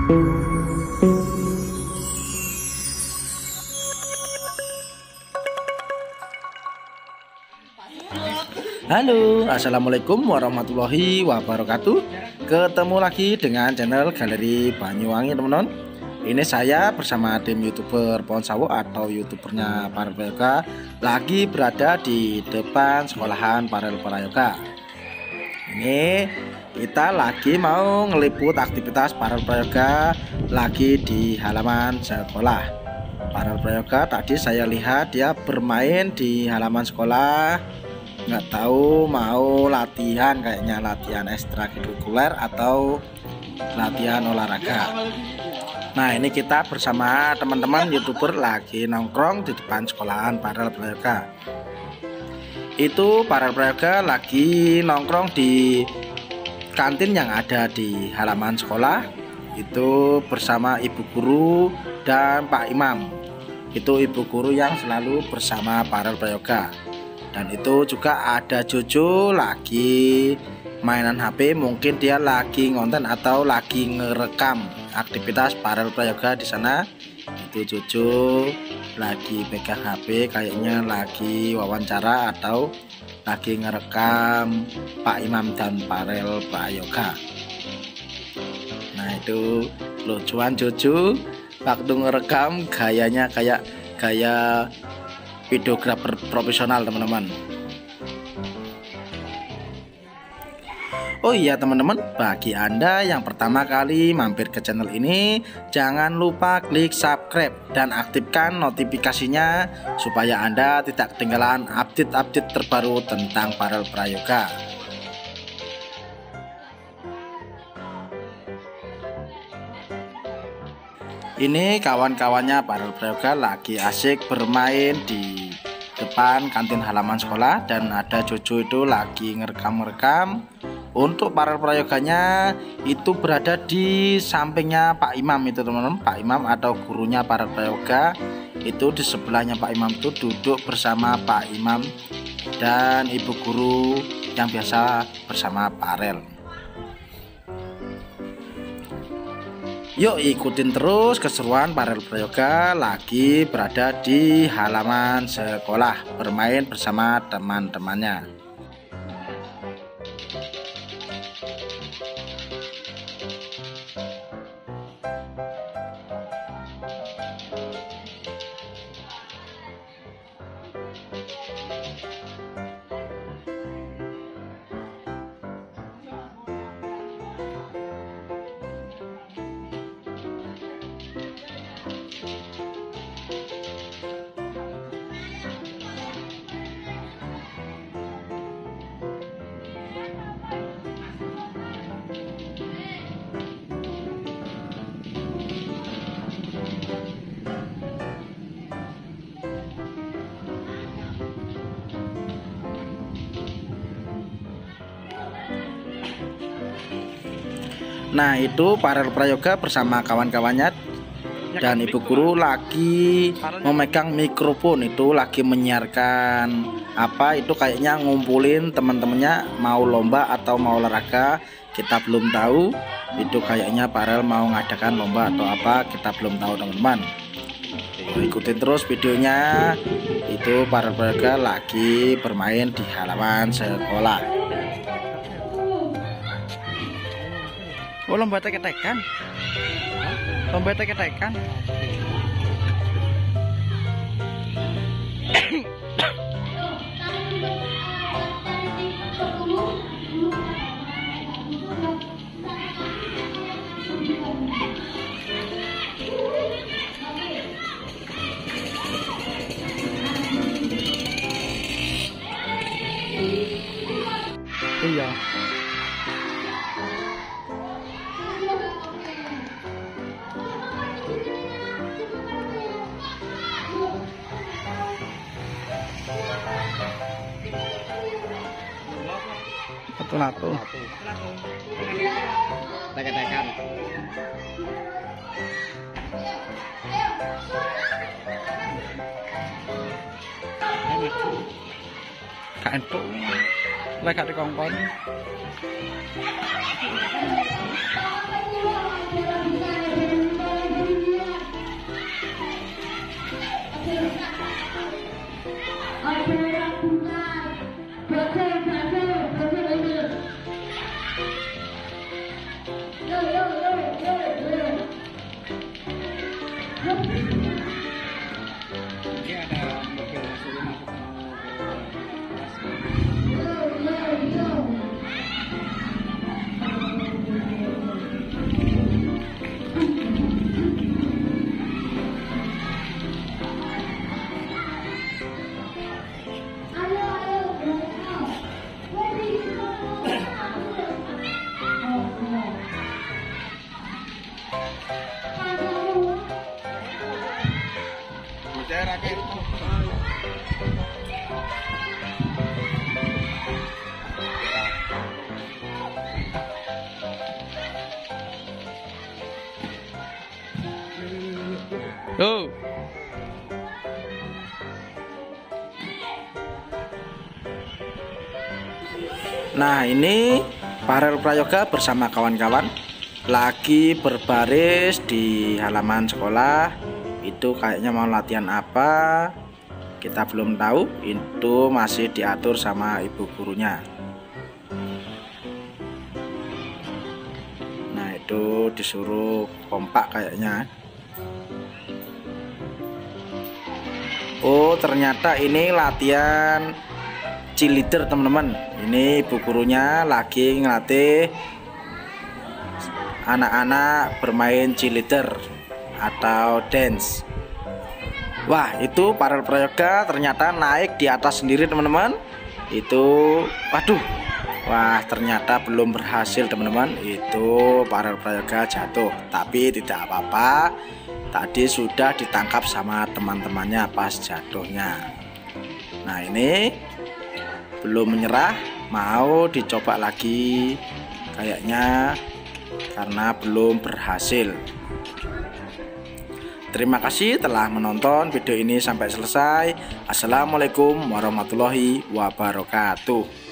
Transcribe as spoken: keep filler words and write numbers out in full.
Halo, assalamualaikum warahmatullahi wabarakatuh. Ketemu lagi dengan channel Galeri Banyuwangi, teman-teman. Ini saya bersama tim youtuber Pohon Sawo atau youtubernya Parel Prayoga lagi berada di depan sekolahan Parel Prayoga. Ini kita lagi mau ngeliput aktivitas Parel Prayoga lagi di halaman sekolah. Parel Prayoga tadi saya lihat dia bermain di halaman sekolah. Nggak tahu mau latihan, kayaknya latihan ekstrakurikuler atau latihan olahraga. Nah, ini kita bersama teman-teman youtuber lagi nongkrong di depan sekolahan Parel Prayoga. Itu Parel Prayoga lagi nongkrong di kantin yang ada di halaman sekolah. Itu bersama ibu guru dan Pak Imam. Itu ibu guru yang selalu bersama Parel Prayoga. Dan itu juga ada Jojo lagi mainan H P, mungkin dia lagi ngonten atau lagi ngerekam aktivitas Parel Prayoga di sana. Itu Jojo lagi pegang H P, kayaknya lagi wawancara atau lagi ngerekam Pak Imam dan Parel Prayoga. Nah, itu lucuan Jojo waktu ngerekam, gayanya kayak gaya videografer profesional, teman-teman. Oh iya teman-teman, bagi Anda yang pertama kali mampir ke channel ini, jangan lupa klik subscribe dan aktifkan notifikasinya supaya Anda tidak ketinggalan update-update terbaru tentang Parel Prayoga. Ini kawan-kawannya Parel Prayoga lagi asik bermain di depan kantin halaman sekolah, dan ada Jojo itu lagi ngerekam-ngerekam. Untuk Parel Prayoganya itu berada di sampingnya Pak Imam itu, teman-teman. Pak Imam atau gurunya Parel Prayoga itu di sebelahnya Pak Imam itu duduk bersama Pak Imam dan ibu guru yang biasa bersama Parel. Yuk ikutin terus keseruan Parel Prayoga lagi berada di halaman sekolah bermain bersama teman-temannya. Nah, itu Parel Prayoga bersama kawan-kawannya dan ibu guru lagi memegang mikrofon, itu lagi menyiarkan apa itu, kayaknya ngumpulin teman-temannya mau lomba atau mau olahraga, kita belum tahu. Itu kayaknya Parel mau ngadakan lomba atau apa, kita belum tahu, teman-teman. Ikutin terus videonya. Itu Parel Prayoga lagi bermain di halaman sekolah. Oh, lomba tek-tekan. Lomba tek-tekan. Iya. Satu-satu. Tek-tekan. Kak entuk. Lek gak dikongkon. Oh. Nah, ini Farel Prayoga bersama kawan-kawan lagi berbaris di halaman sekolah. Itu kayaknya mau latihan apa, kita belum tahu. Itu masih diatur sama ibu gurunya. Nah, itu disuruh kompak kayaknya. Oh, ternyata ini latihan cheerleader, teman-teman. Ini ibu gurunya lagi ngelatih anak-anak bermain cheerleader atau dance. Wah, itu Farel Prayoga ternyata naik di atas sendiri, teman-teman. Itu, waduh, wah, ternyata belum berhasil, teman-teman. Itu Farel Prayoga jatuh, tapi tidak apa-apa. Tadi sudah ditangkap sama teman-temannya pas jatuhnya. Nah, ini belum menyerah, mau dicoba lagi kayaknya, karena belum berhasil. Terima kasih telah menonton video ini sampai selesai. Assalamualaikum warahmatullahi wabarakatuh.